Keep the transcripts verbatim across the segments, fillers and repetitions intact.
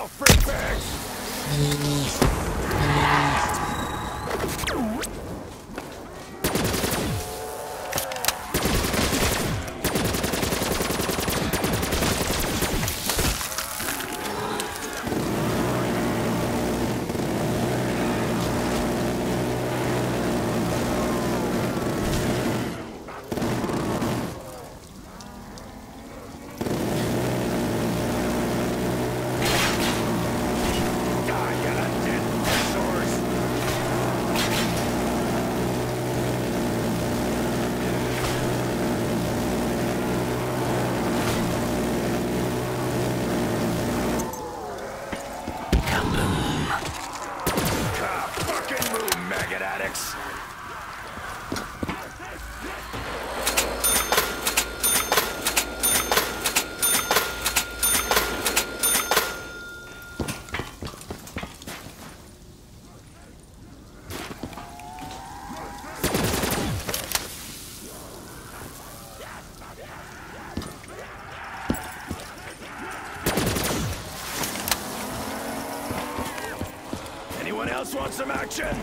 now, freak bags! Anyone else want some action?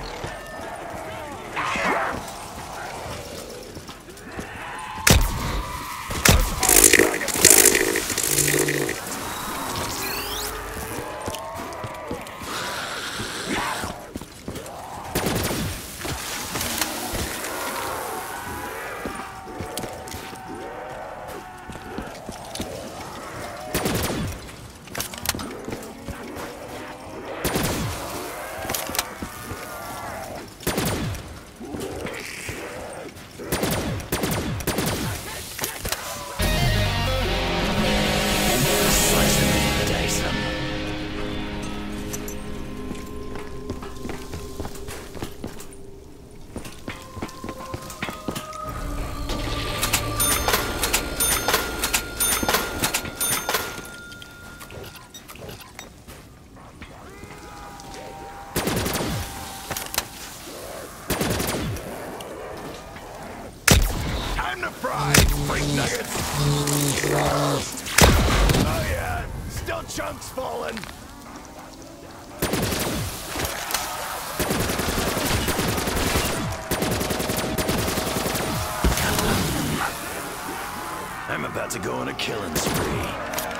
Oh yeah, still chunks falling. I'm about to go on a killing spree.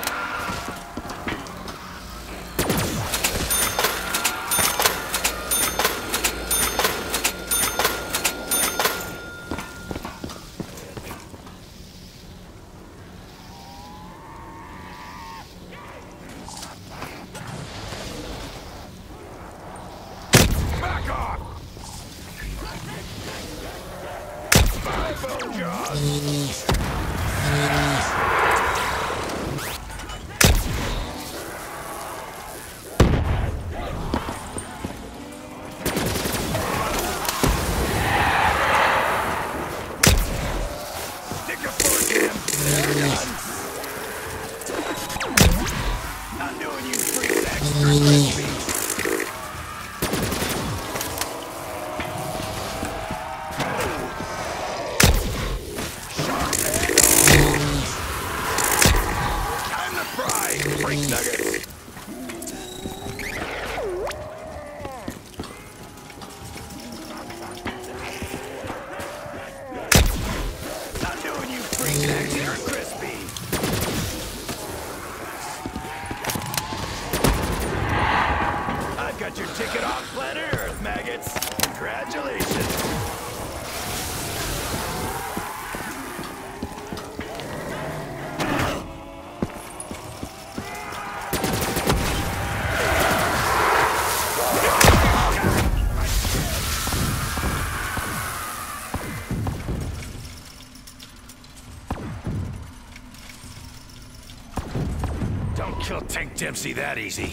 Your ticket off planet Earth, maggots. Congratulations. Don't kill Tank Dempsey that easy.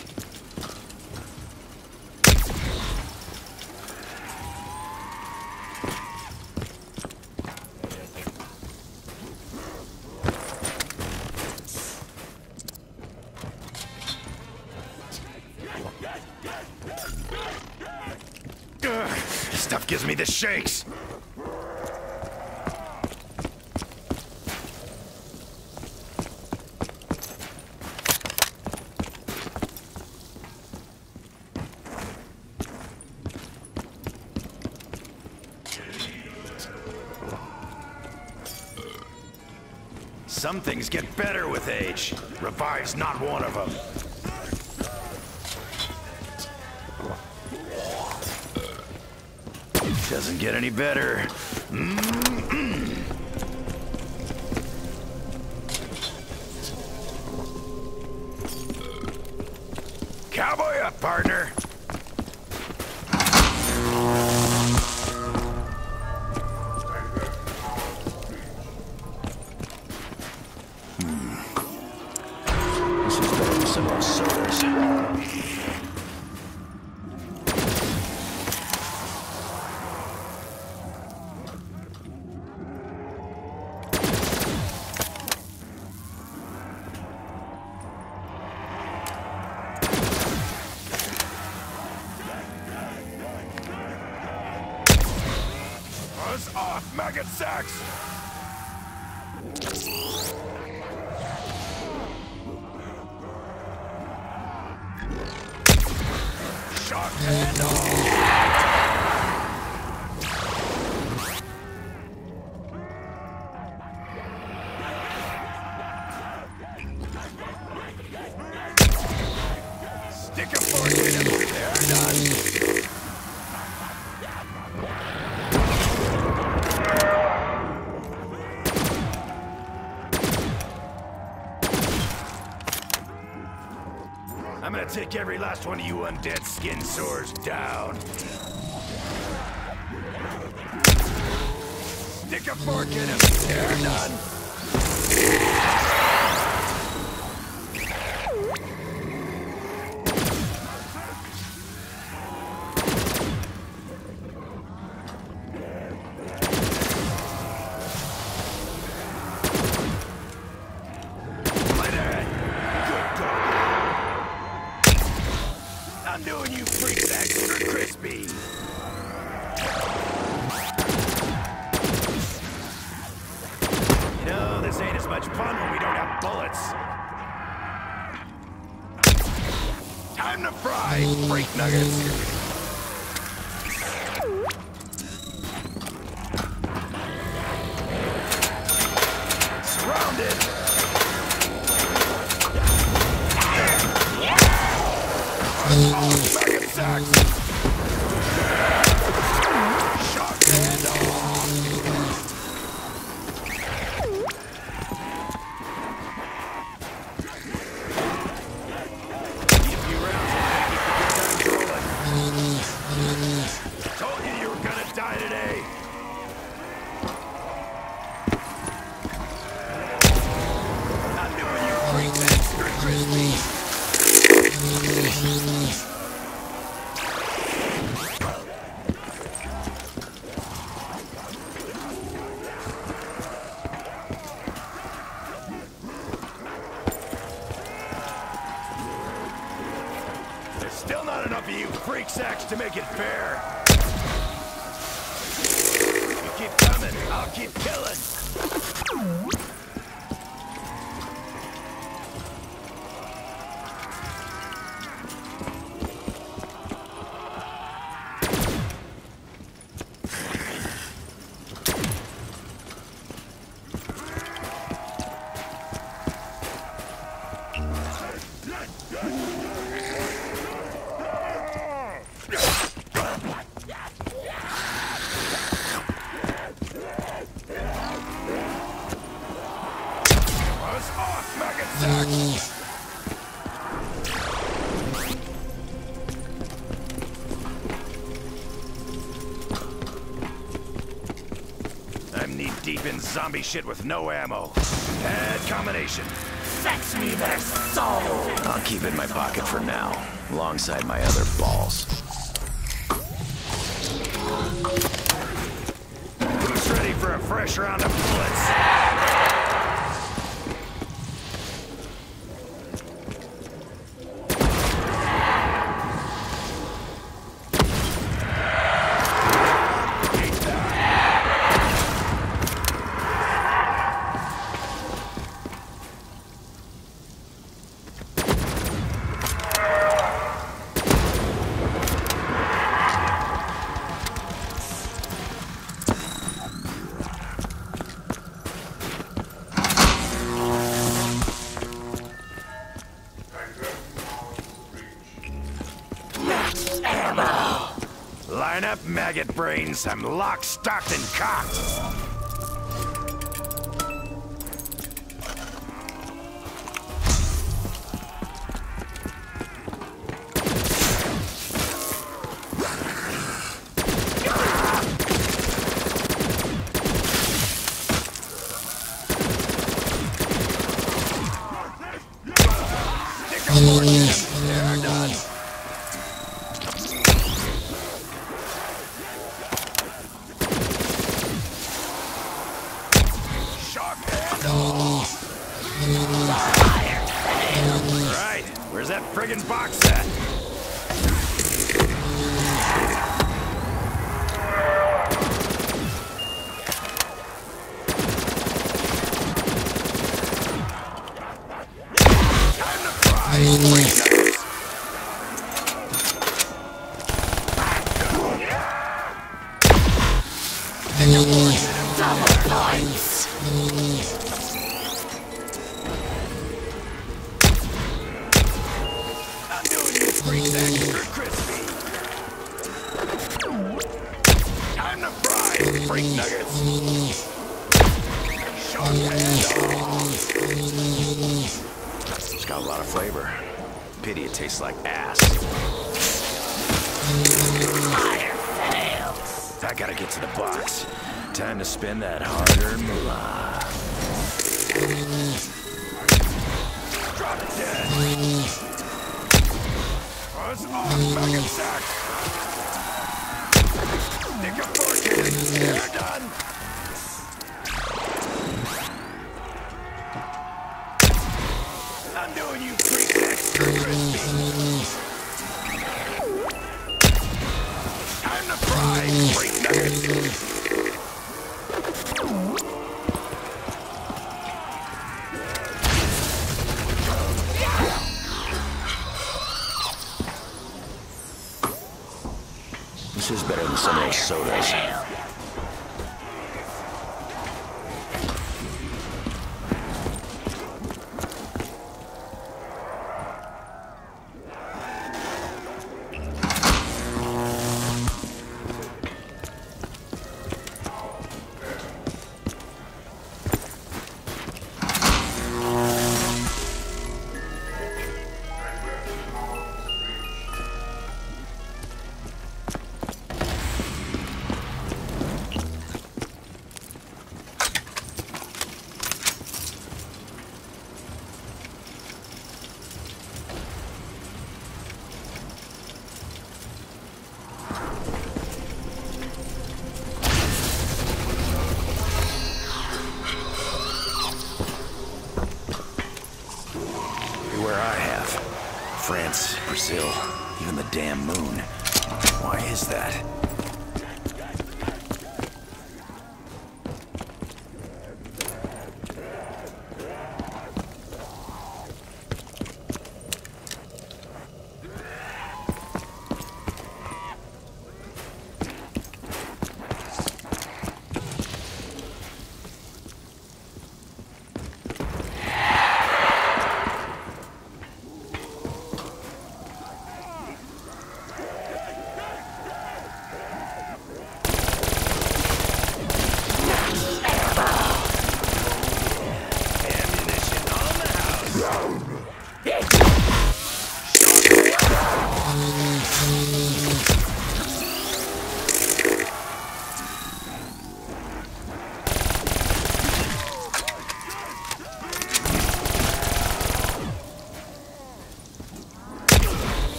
Ugh, this stuff gives me the shakes. Some things get better with age. Revive's not one of them. Doesn't get any better. Mm-mm. Cowboy up, partner. Off, maggot sacks! Shock and all! Stick a fork in him. They're done. I'm gonna take every last one of you undead skin sores down. Stick a fork in him. They're done. I'm doing you freaks extra crispy. You know, this ain't as much fun when we don't have bullets. Time to fry, freak nuggets. Surrounded. Maggot sacks! Shock and all! Need a few rounds and keep the good times rolling. Told you you were gonna die today. Not doing you freaks extra crispy. There's still not enough of you freak sacks to make it fair. You keep coming, I'll keep killing. Off, maggot sacks! I'm knee deep in zombie shit with no ammo. Bad combination. Fetch me their soul! I'll keep it in my pocket for now, alongside my other balls. Who's ready for a fresh round of bullets? up, maggot brains. I'm locked, stocked, and cocked. They're done. Right, where's that friggin' box at? Time to fry, freak nuggets. Double points. I'm doing you freaks extra crispy. Time to fry, freak nuggets. Shark head off. It's got a lot of flavor. Pity it tastes like ass. Fire fails. I gotta get to the box. Time to spend that hard-earned moolah. Drop it dead. Oh, it's off, fucking sack. Stick a fork in it. They're done. I'm doing you freaks extra crispy. Time to fry, freak nuggets. This is better than some of those sodas. Where I have. France, Brazil, even the damn moon. Why is that?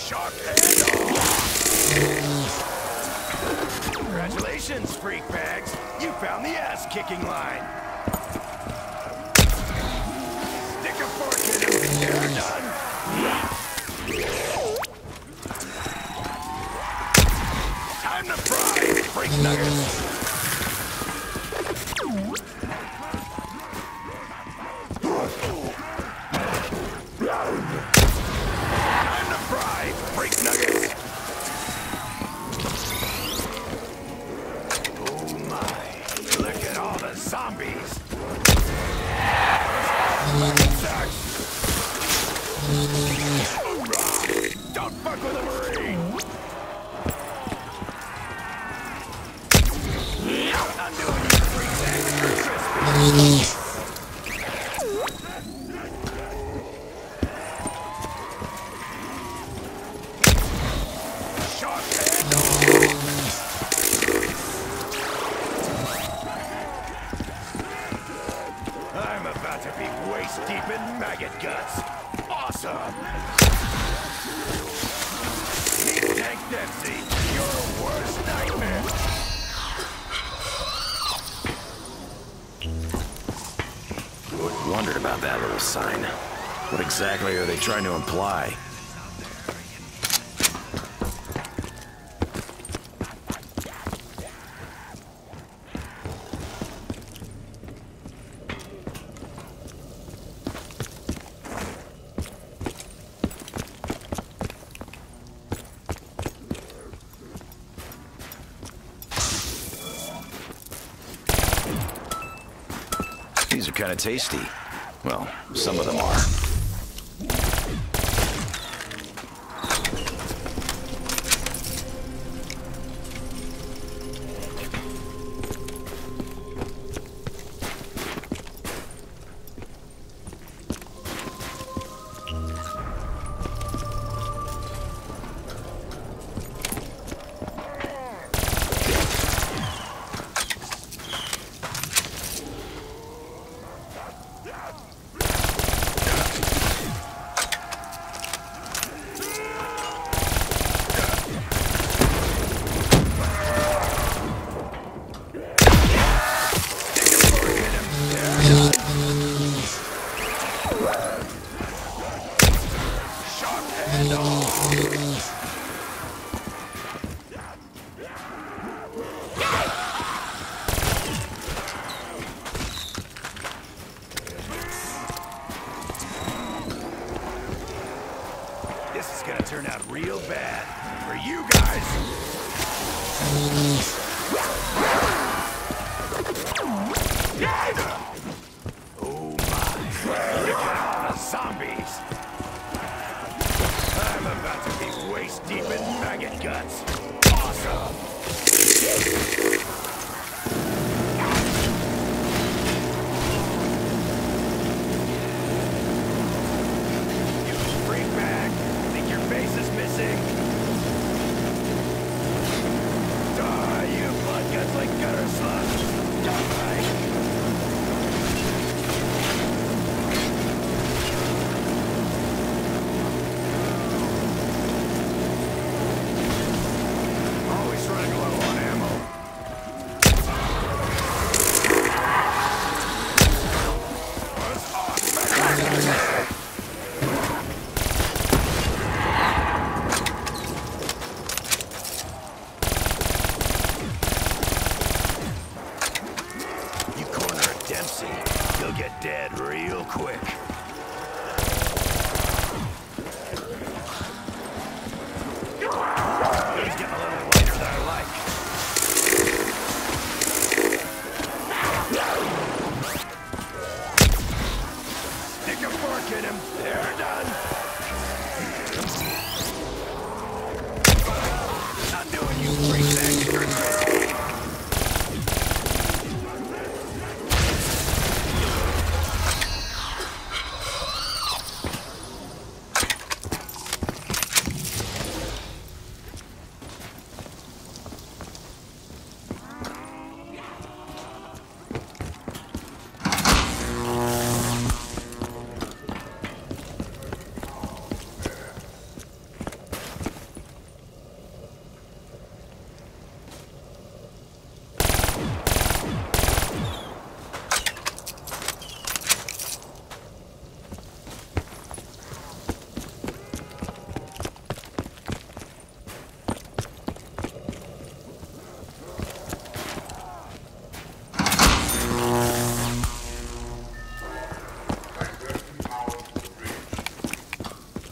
Shock and awe. Congratulations, freak bags. You found the ass-kicking line. Stick a fork in him. You're done. Time to fry, freak nuggets. Time to fry, freak nuggets. Oh my, look at all the zombies. Sucks. Hoorah! Don't fuck with a marine. I'm doing you freaks extra crispy. Shark and all. I'm about to be waist deep in maggot guts. Awesome! Meet Tank Dempsey, your worst nightmare. Wondered about that little sign. What exactly are they trying to imply? These are kind of tasty. Well, some of them are. This is gonna turn out real bad for you guys. Oh my, look at all the zombies. I'm about to be waist deep in maggot guts. Awesome.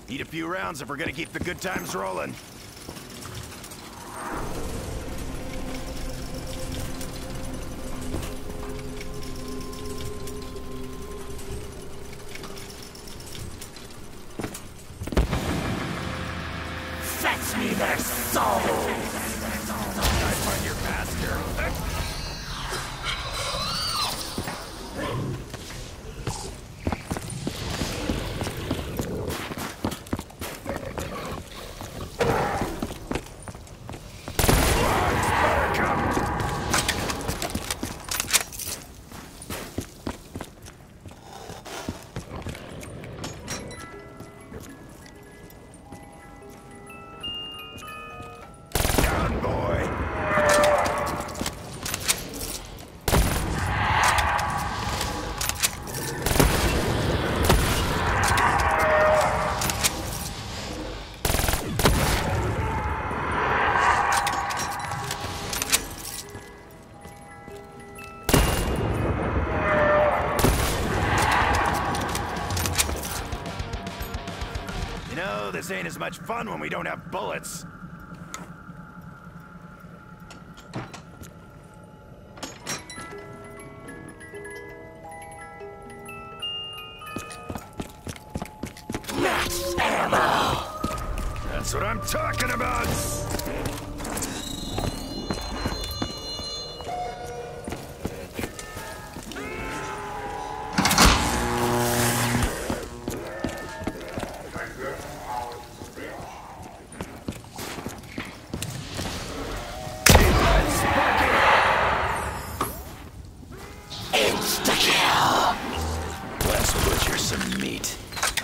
Need a few rounds if we're gonna keep the good times rolling. Fetch me their souls! I find your master. You know, this ain't as much fun when we don't have bullets. Max ammo! That's what I'm talking about! Insta-kill! Let's butcher some meat.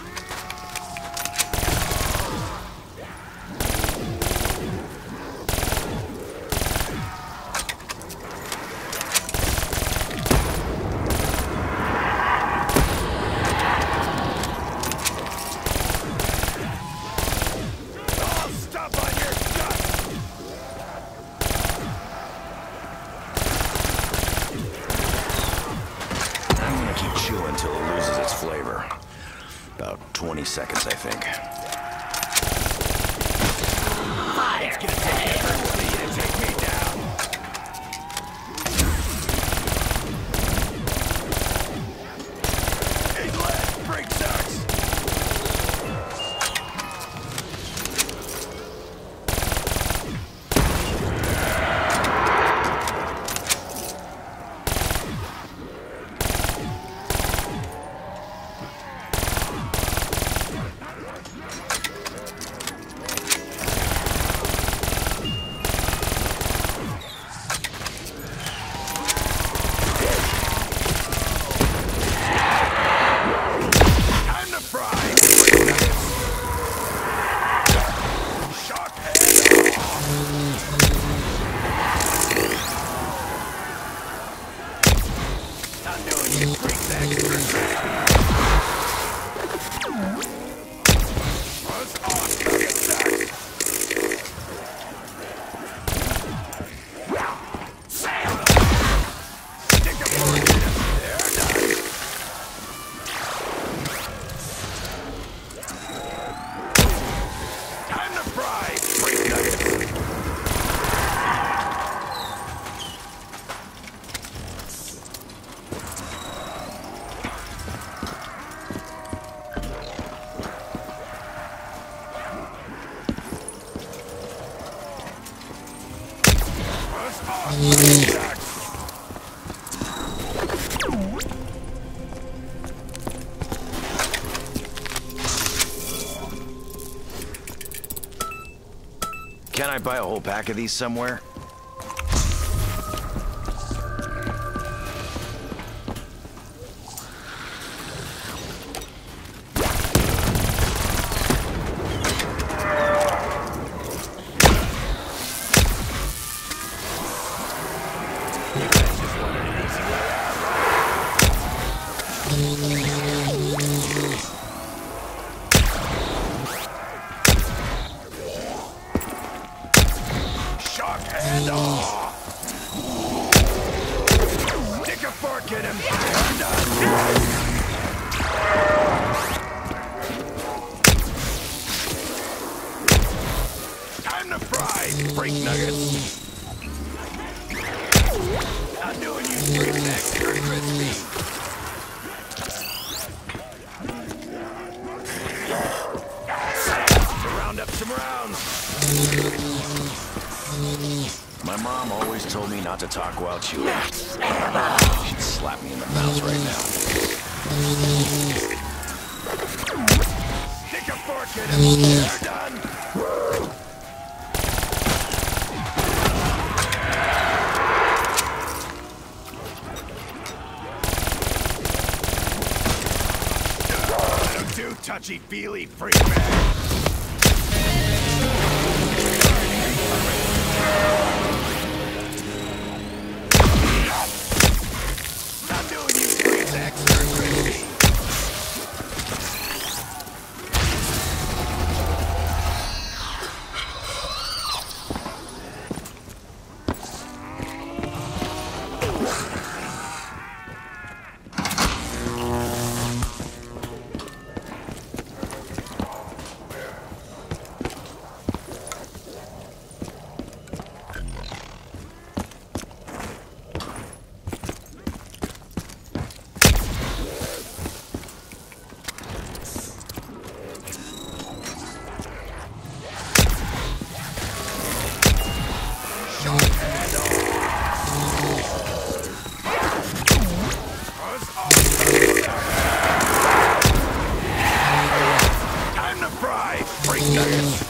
I'll stop on your guts! I'm gonna keep chewing until it loses its flavor. About twenty seconds, I think. Fire It's gonna take everybody to take me down. Hey, lad, break socks! Time to fry! Shock head! Not doing it, break that. Buzz off, break that. Stick a bullet in him. They're done. Time to fry! Break nuggets! Buzz off! Break that. Can I buy a whole pack of these somewhere? You guys just wanted an easy way out, right? Shock head! fries, freak nuggets. I'm doing you freaks extra crispy. Round up some rounds. My mom always told me not to talk while chewing. She'd slap me in the mouth right now. Stick a fork in it. They're done. Don't do touchy-feely, freak bag. I'm doing you freaks extra crispy. Time to fry, freak nuggets.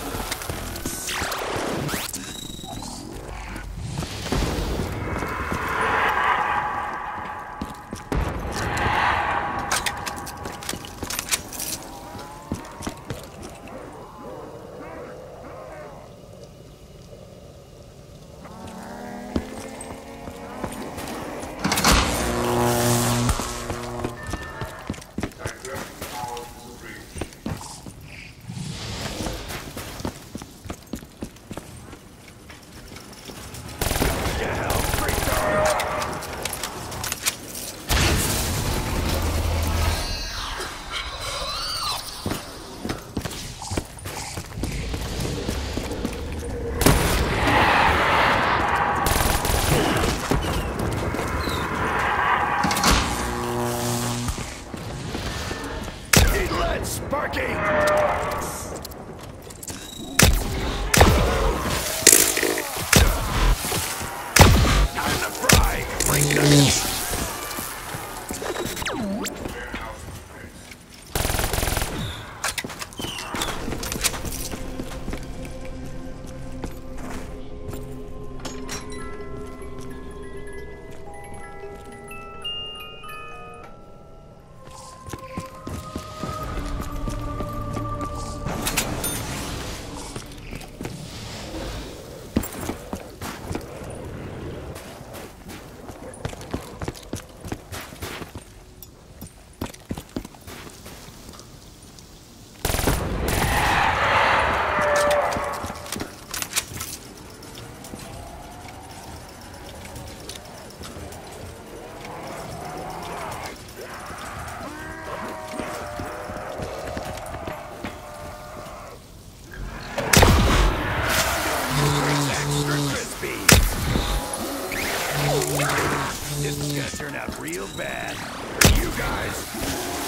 Sparky! Time to fry, freak nuggets. This is gonna turn out real bad for you guys.